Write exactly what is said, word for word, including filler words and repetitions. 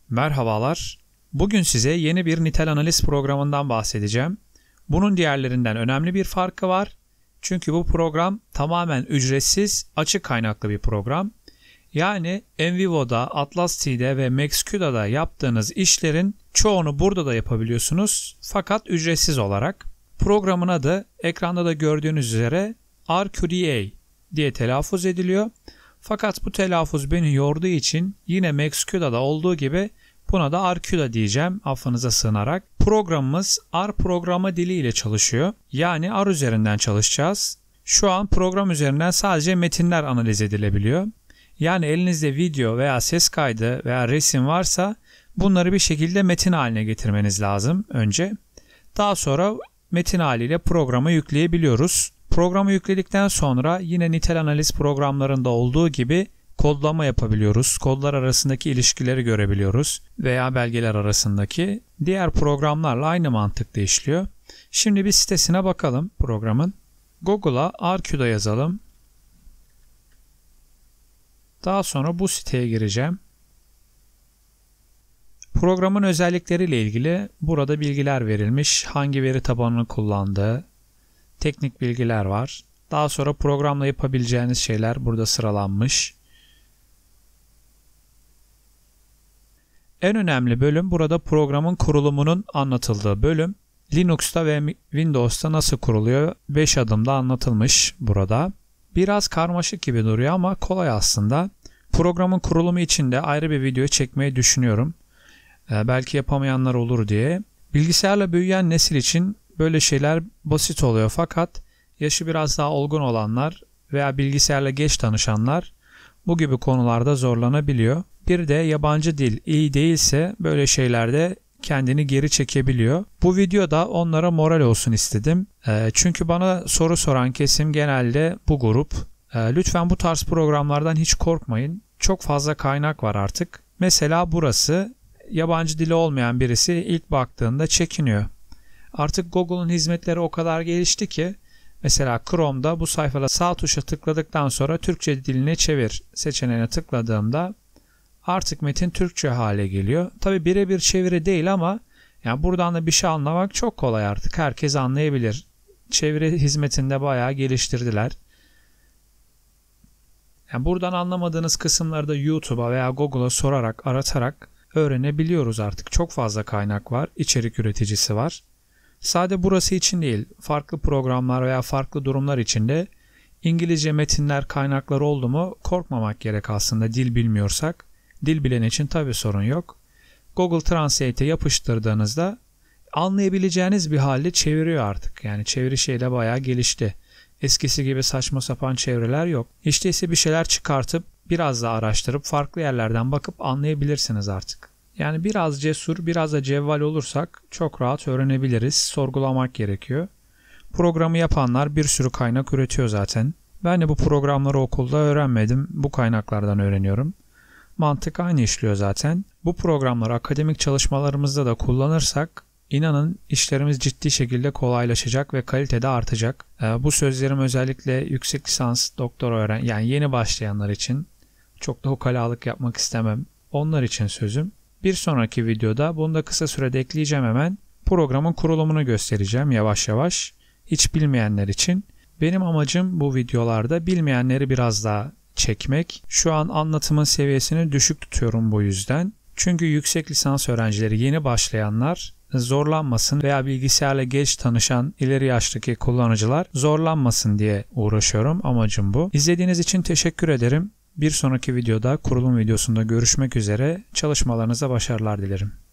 Merhabalar. Bugün size yeni bir nitel analiz programından bahsedeceğim. Bunun diğerlerinden önemli bir farkı var. Çünkü bu program tamamen ücretsiz, açık kaynaklı bir program. Yani NVivo'da, Atlas T'de ve MaxQ'da yaptığınız işlerin çoğunu burada da yapabiliyorsunuz. Fakat ücretsiz olarak. Programın adı ekranda da gördüğünüz üzere R Q D A diye telaffuz ediliyor. Fakat bu telaffuz beni yorduğu için yine MaxQ'da da olduğu gibi buna da R Q D A diyeceğim affınıza sığınarak. Programımız R programlama dili ile çalışıyor. Yani R üzerinden çalışacağız. Şu an program üzerinden sadece metinler analiz edilebiliyor. Yani elinizde video veya ses kaydı veya resim varsa bunları bir şekilde metin haline getirmeniz lazım önce. Daha sonra metin haliyle programı yükleyebiliyoruz. Programı yükledikten sonra yine nitel analiz programlarında olduğu gibi kodlama yapabiliyoruz. Kodlar arasındaki ilişkileri görebiliyoruz veya belgeler arasındaki. Diğer programlarla aynı mantıkla işliyor. Şimdi bir sitesine bakalım programın. Google'a R Q D A yazalım. Daha sonra bu siteye gireceğim. Programın özellikleriyle ilgili burada bilgiler verilmiş. Hangi veri tabanını kullandığı, teknik bilgiler var. Daha sonra programla yapabileceğiniz şeyler burada sıralanmış. En önemli bölüm burada programın kurulumunun anlatıldığı bölüm. Linux'ta ve Windows'ta nasıl kuruluyor? beş adımda anlatılmış burada. Biraz karmaşık gibi duruyor ama kolay aslında. Programın kurulumu için de ayrı bir video çekmeyi düşünüyorum. Ee, belki yapamayanlar olur diye. Bilgisayarla büyüyen nesil için böyle şeyler basit oluyor fakat yaşı biraz daha olgun olanlar veya bilgisayarla geç tanışanlar bu gibi konularda zorlanabiliyor. Bir de yabancı dil iyi değilse böyle şeylerde kendini geri çekebiliyor. Bu videoda onlara moral olsun istedim. E, çünkü bana soru soran kesim genelde bu grup. E, lütfen bu tarz programlardan hiç korkmayın. Çok fazla kaynak var artık. Mesela burası yabancı dili olmayan birisi ilk baktığında çekiniyor. Artık Google'un hizmetleri o kadar gelişti ki mesela Chrome'da bu sayfada sağ tuşa tıkladıktan sonra Türkçe diline çevir seçeneğine tıkladığımda artık metin Türkçe hale geliyor. Tabi birebir çeviri değil ama yani buradan da bir şey anlamak çok kolay artık. Herkes anlayabilir. Çeviri hizmetinde bayağı geliştirdiler. Yani buradan anlamadığınız kısımları da YouTube'a veya Google'a sorarak, aratarak öğrenebiliyoruz artık. Çok fazla kaynak var. İçerik üreticisi var. Sadece burası için değil, farklı programlar veya farklı durumlar için de İngilizce metinler, kaynaklar oldu mu korkmamak gerek aslında dil bilmiyorsak. Dil bilen için tabi sorun yok. Google Translate'e yapıştırdığınızda anlayabileceğiniz bir halde çeviriyor artık. Yani çeviri şeyle bayağı gelişti. Eskisi gibi saçma sapan çeviriler yok. İşte ise bir şeyler çıkartıp biraz daha araştırıp farklı yerlerden bakıp anlayabilirsiniz artık. Yani biraz cesur, biraz da cevval olursak çok rahat öğrenebiliriz. Sorgulamak gerekiyor. Programı yapanlar bir sürü kaynak üretiyor zaten. Ben de bu programları okulda öğrenmedim. Bu kaynaklardan öğreniyorum. Mantık aynı işliyor zaten. Bu programları akademik çalışmalarımızda da kullanırsak inanın işlerimiz ciddi şekilde kolaylaşacak ve kalitede artacak. Bu sözlerim özellikle yüksek lisans, doktora öğren yani yeni başlayanlar için çok da ukalalık yapmak istemem. Onlar için sözüm. Bir sonraki videoda bunu da kısa sürede ekleyeceğim hemen. Programın kurulumunu göstereceğim yavaş yavaş. Hiç bilmeyenler için. Benim amacım bu videolarda bilmeyenleri biraz daha çekmek. Şu an anlatımın seviyesini düşük tutuyorum bu yüzden. Çünkü yüksek lisans öğrencileri yeni başlayanlar zorlanmasın veya bilgisayarla geç tanışan ileri yaştaki kullanıcılar zorlanmasın diye uğraşıyorum. Amacım bu. İzlediğiniz için teşekkür ederim. Bir sonraki videoda kurulum videosunda görüşmek üzere. Çalışmalarınıza başarılar dilerim.